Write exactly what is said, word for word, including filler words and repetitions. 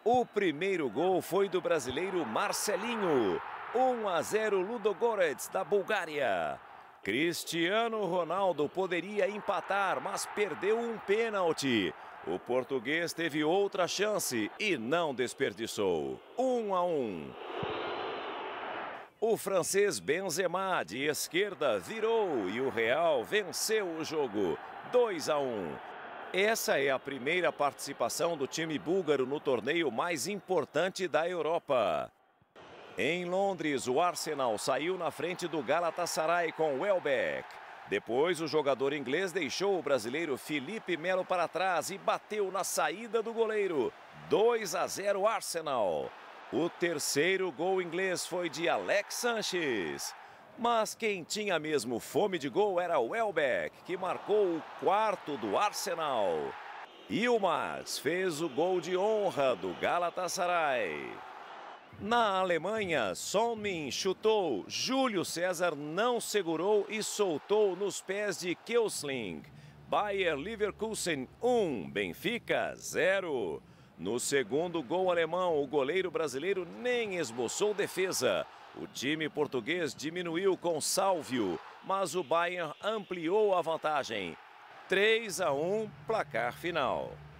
O primeiro gol foi do brasileiro Marcelinho. um a zero Ludogorets, da Bulgária. Cristiano Ronaldo poderia empatar, mas perdeu um pênalti. O português teve outra chance e não desperdiçou. um a um. O francês Benzema, de esquerda, virou e o Real venceu o jogo. dois a um. Essa é a primeira participação do time búlgaro no torneio mais importante da Europa. Em Londres, o Arsenal saiu na frente do Galatasaray com Welbeck. Depois, o jogador inglês deixou o brasileiro Felipe Melo para trás e bateu na saída do goleiro. dois a zero Arsenal. O terceiro gol inglês foi de Alex Sanches. Mas quem tinha mesmo fome de gol era o Welbeck, que marcou o quarto do Arsenal. Yilmaz fez o gol de honra do Galatasaray. Na Alemanha, Son Min chutou, Júlio César não segurou e soltou nos pés de Keusling. Bayer Leverkusen um, Benfica zero. No segundo gol alemão, o goleiro brasileiro nem esboçou defesa. O time português diminuiu com Sálvio, mas o Bayern ampliou a vantagem. três a um, placar final.